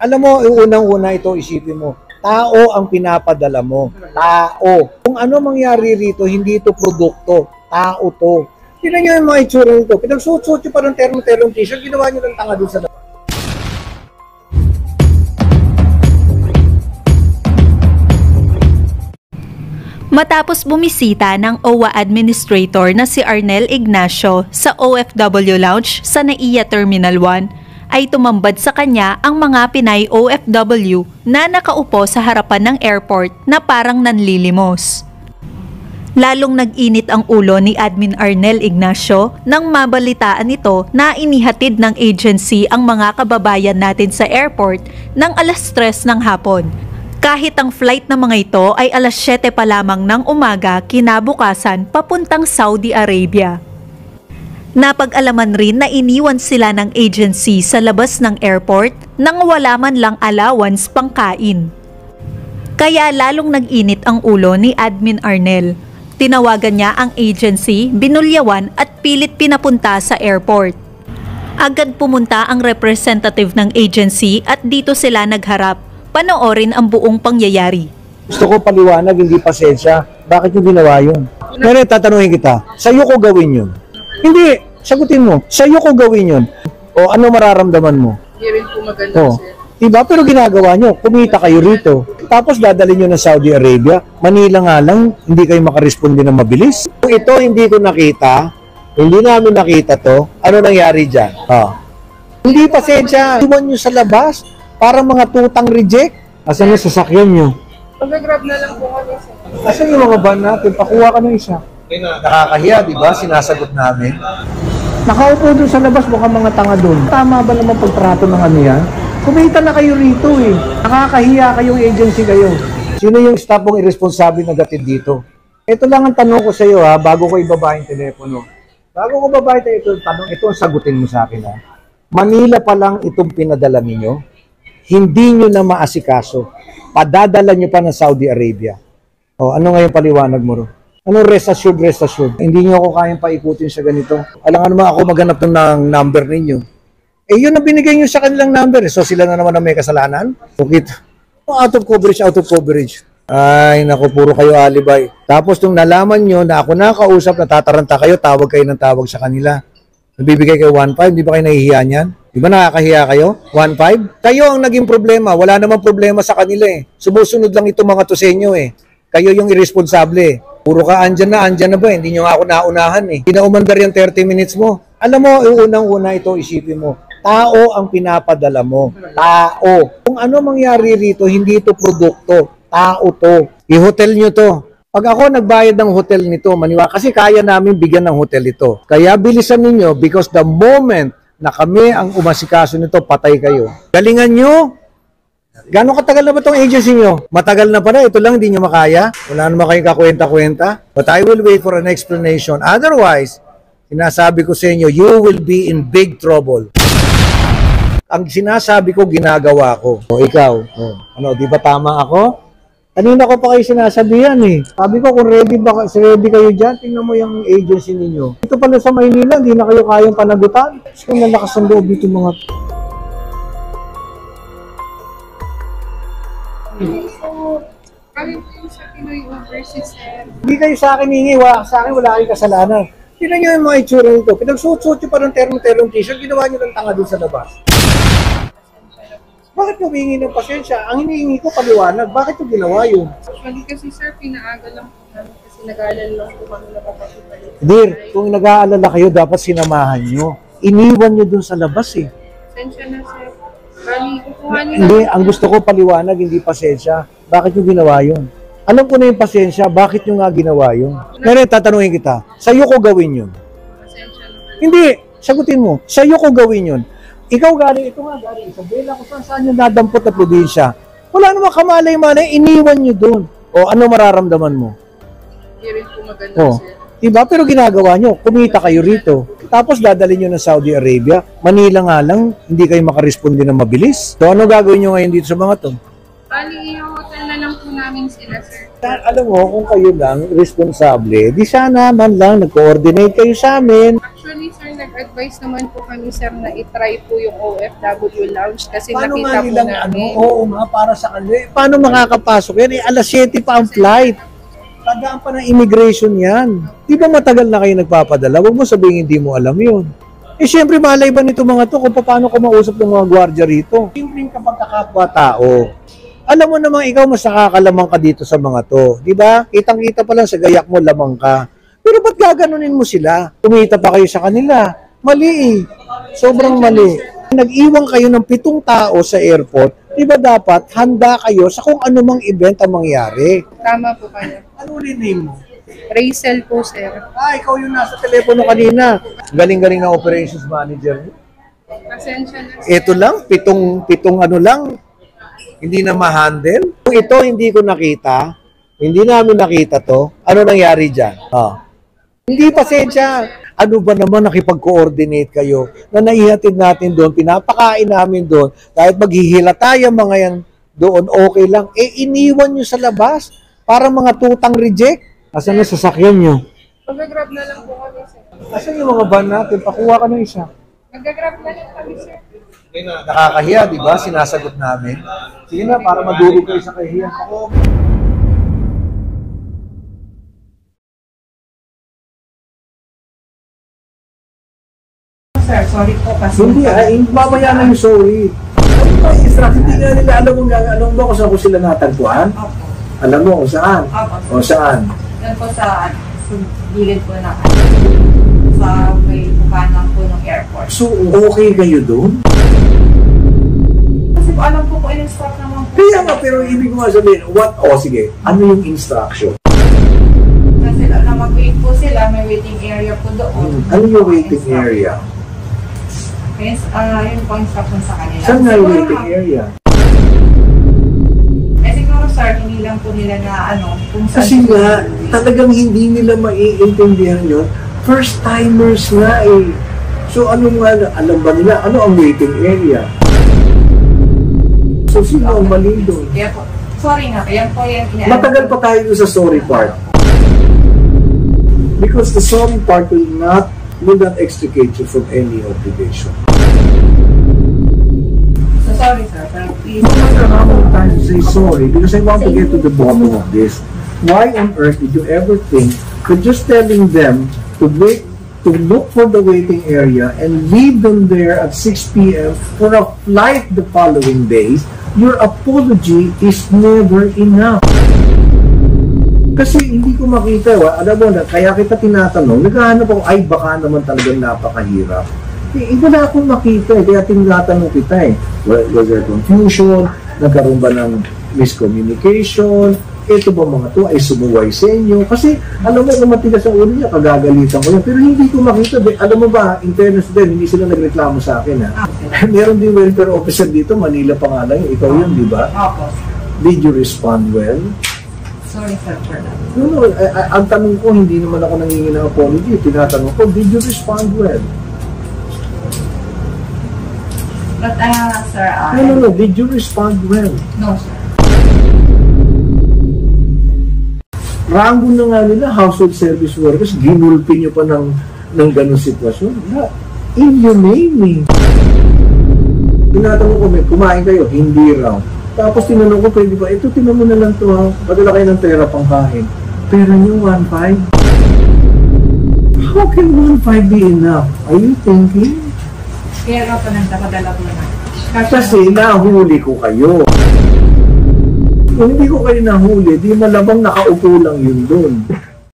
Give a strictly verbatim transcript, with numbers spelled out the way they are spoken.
Alam mo, unang-una ito, isipin mo, tao ang pinapadala mo. Tao. Kung ano mangyari rito, hindi ito produkto. Tao to. Tignan nyo yung mga itsura nito. Pinagsuot-suot nyo pa ng termo-termo t-shirt, ginawa nyo ng tanga dun sa labas. Matapos bumisita ng O W A Administrator na si Arnel Ignacio sa O F W Lounge sa Naiya Terminal one, ay tumambad sa kanya ang mga Pinay O F W na nakaupo sa harapan ng airport na parang nanlilimos. Lalong nag-init ang ulo ni Admin Arnel Ignacio nang mabalitaan ito na inihatid ng agency ang mga kababayan natin sa airport ng alas tres ng hapon. Kahit ang flight ng mga ito ay alas siyete pa lamang ng umaga kinabukasan papuntang Saudi Arabia. Napag-alaman rin na iniwan sila ng agency sa labas ng airport nang wala man lang allowance pangkain. Kaya lalong nag-init ang ulo ni Admin Arnel. Tinawagan niya ang agency, binulyawan at pilit pinapunta sa airport. Agad pumunta ang representative ng agency at dito sila nagharap. Panoorin ang buong pangyayari. Gusto ko paliwanag, hindi pasensya. Bakit yung ginawa yun? Pero tatanungin kita, sa'yo ko gawin yun? Hindi, sagutin mo, sa'yo ko gawin yun. O ano mararamdaman mo? Hindi rin po maganda, o, sir. Diba? Pero ginagawa nyo, kumita kayo rito. Tapos dadalhin nyo na Saudi Arabia. Manila nga lang, hindi kayo makaresponde na mabilis. Kung ito hindi ko nakita, hindi namin nakita to, ano nangyari dyan? O. Hindi pasensya, iwan nyo sa labas. Parang mga tutang reject. Asan yung sasakyan nyo? Pag-grab na lang po kami, sir. Asan yung mga van natin? Pakuha ka ng isa. Nakakahiya, di ba? Sinasagot namin. Nakaupo doon sa labas, mukhang mga tanga doon. Tama ba naman pagtrato ng ano yan? Kumita na kayo rito eh. Nakakahiya kayong agency kayo. Sino yung staff mong irresponsible na gatid dito? Ito lang ang tanong ko sa iyo ha, bago ko ibaba yung telepono. Bago ko ibaba ito, tanong, ito ang sagutin mo sa akin ha. Manila pa lang itong pinadala ninyo. Hindi nyo na maasikaso. Padadala nyo pa ng Saudi Arabia. O, ano ngayon paliwanag mo ro? Ano rest assured, rest assured? Hindi nyo ako kayang paikutin sa ganito. Alam nga naman ako maghanap ng number ninyo. Eh, yun na binigay nyo sa kanilang number. So, sila na naman ang may kasalanan? Okay. Out of coverage, out of coverage. Ay, naku, puro kayo alibay. Tapos, nung nalaman nyo na ako nakausap, natataranta kayo, tawag kayo ng tawag sa kanila. Nabibigay kayo one five, di ba kayo nahihiya niyan? Di ba nakakahiya kayo? one five? Kayo ang naging problema. Wala namang problema sa kanila eh. Sumusunod lang itong mga to sa inyo eh. Kayo yung irresponsable. Puro ka andyan na, andyan na ba? Hindi nyo ako naunahan eh. Pinaumandar yung thirty minutes mo. Alam mo, unang-una ito, isipin mo. Tao ang pinapadala mo. Tao. Kung ano mangyari rito, hindi ito produkto. Tao to. I-hotel nyo to. Pag ako nagbayad ng hotel nito, maniwala, kasi kaya namin bigyan ng hotel ito. Kaya bilisan ninyo because the moment na kami ang umasikaso nito, patay kayo. Galingan nyo. Gano'ng katagal na ba itong agency nyo? Matagal na pala. Ito lang, hindi nyo makaya. Wala naman kayong kakwenta-kwenta. But I will wait for an explanation. Otherwise, sinasabi ko sa inyo, you will be in big trouble. Ang sinasabi ko, ginagawa ko. O ikaw, o, ano, di ba tama ako? Kanina ko pa kayo sinasabihan eh. Sabi ko, kung ready ba ready kayo dyan, tingnan mo yung agency ninyo. Ito pala sa Maynila, hindi na kayo kayang panagutan. Kasi kung nalakas ang loob dito mga... So, kami po yung sa Pinoy overseas, sir. Hindi kayo sa akin hingi, wala sa akin, wala kayong kasalanan. Tignan nyo yung mga itsura nito. Pinagsuot-suot nyo pa ng termo-termo t-shirt, ginawa nyo ng tanga dun sa labas. Bakit mo hihingi ng pasensya? Ang hinihingi ko paliwanag. Bakit yung ginawa yun? Actually kasi, sir, pinaaga lang po namin kasi nag-aalala lang po kami na papakibalik. Dear, kung nag-aalala kayo, dapat sinamahan nyo. Iniwan nyo dun sa labas eh. Pasensya na, sir. Bali, kukuha nyo Hindi, lang. ang gusto ko paliwanag, hindi pasensya. Bakit yung ginawa yun? Alam ko na yung pasensya, bakit yung nga ginawa yun? Pero tatanungin kita, sa'yo ko gawin yun? Pasensya na. Hindi, sagutin mo, sa'yo ko gawin yun. Ikaw galing, ito nga galing, Isabela, kung saan saan yung nadampot na probinsya. Wala namang kamalay-malay, iniwan nyo dun. O ano mararamdaman mo? Hindi rin po maganda, O, sir. diba? Pero ginagawa nyo, kumita kayo rito. Tapos dadalhin nyo ng Saudi Arabia. Manila nga lang, hindi kayo makaresponde na mabilis. So ano gagawin nyo ngayon dito sa mga to? Bali, i-hotel na lang po namin sila, sir. Alam mo, kung kayo lang responsable, di sana man lang nag-coordinate kayo sa amin. Actually, sir, nag-advise naman po kami, sir, na itry po yung O F W lounge kasi Paano nakita nga po nilang ano? namin. Oo nga, para sa kanila. Eh, paano makakapasok yan? Eh, alas siyete pa ang flight. Tagaan pa ng immigration yan. Di ba matagal na kayo nagpapadala? Huwag mo sabihin hindi mo alam yun. Eh, syempre, malay ba nito mga to kung paano ko mausap ng mga gwardiya rito? Siyempre, kapag kakapwa-tao, alam mo namang ikaw mas nakakalamang ka dito sa mga to. Di ba? Kitang-kita pa lang sa gayak mo, lamang ka. Pero ba't gaganunin mo sila? Kumita pa kayo sa kanila. Mali eh. Sobrang mali. Nag-iwan kayo ng pitong tao sa airport. Di ba dapat handa kayo sa kung anumang event ang mangyari? Tama po kayo. Ano rin name mo? Rachel po, sir. Ah, ikaw yung nasa telepono kanina. Galing-galing na operations manager mo. Pasensya na, sir. Ito lang, pitong, pitong ano lang, hindi na ma-handle. Kung ito hindi ko nakita, hindi namin nakita to, ano nangyari dyan? Ah. Hindi pasensya. Ano ba naman nakipag-coordinate kayo na naihatid natin doon, pinapakain namin doon, kahit maghihila tayo mga yan doon, okay lang. Eh, iniwan nyo sa labas para mga tutang reject. Asan na sasakyan nyo? Mag-grab na lang po kami, sir. Asan yung mga van natin? Pakuha ka ng isa. Mag-grab na lang kami, sir. Nakakahiya, di ba? Sinasagot namin. Sige na, para madulog kayo sa kahiya. Ako, Sir, sorry po kasi. hindi, ay, mamaya na yung sorry. Ay, instruction, hindi nga nila alam kung gano'n. Alam mo kung saan ko sila natagpuan? Opo. Alam mo kung saan? Opo. O saan? Yan po sa, sa gilid po na sa may bukanan po ng airport. So, okay kayo doon? Kasi po alam po po in-instruct naman po. Kaya nga, pero ibig ko nga sabihin, what? O, sige, ano yung instruction? Kasi na mag-wait po sila, may waiting area po doon. Ano yung waiting area? Yes, ah yun po instruction sa kanila. Saan na yung Siguro, waiting ma'am, area? Eh siguro sir, hindi lang po nila na ano, kung saan. Kasi nga, talagang hindi nila maiintindihan yun. First timers nga eh. So ano nga, alam ba nila, ano ang waiting area? So sino ang mali doon? Kaya po, sorry na, kaya po yan ina- Matagal pa tayo doon sa sorry part. Because the sorry part will not, will not extricate you from any obligation. So sorry sir, pero please. No matter how many times you say sorry, because I want to get to the bottom of this. Why on earth did you ever think that just telling them to wait, to look for the waiting area and leave them there at six p m for a flight the following days, your apology is never enough. Kasi hindi ko makita, wa, alam mo na, kaya kita tinatanong, naghahanap ako, ay baka naman talagang napakahirap. Eh, wala akong makita, eh, kaya tinatanong kita eh. Was, was there confusion? Nagkaroon ba ng miscommunication? Ito ba mga to ay sumuway sa inyo? Kasi alam mo, kung matigas ang ulo niya, kagagalitan ko yan. Pero hindi ko makita. Alam mo ba, in fairness din, hindi sila nagreklamo sa akin. Ha? Meron din welfare officer dito, Manila pa nga lang. Ikaw yun, di ba? Opo. Did you respond well? Sorry sir for that. No, no. I, I, ang tanong ko, hindi naman ako nangingi ng apology. Tinatanong ko, did you respond well? But uh, sir, uh, No, no, no. Did you respond well? no sir. Rango na nga nila, household service workers, ginulpi nyo pa ng, ng ganong sitwasyon. Na, inhumane eh. Tinatanong ko, may kumain kayo, hindi raw. Tapos tinanong ko, pwede ba, ito tinan mo na lang to ha, padala kayo ng pera pang kain. Pera nyo, one five? How can one five be enough? Are you thinking? Kaya nga po nagdapadala po na. Kasi nahuli ko kayo. Kung hindi ko kayo nahuli, di malamang nakaupo lang yun doon.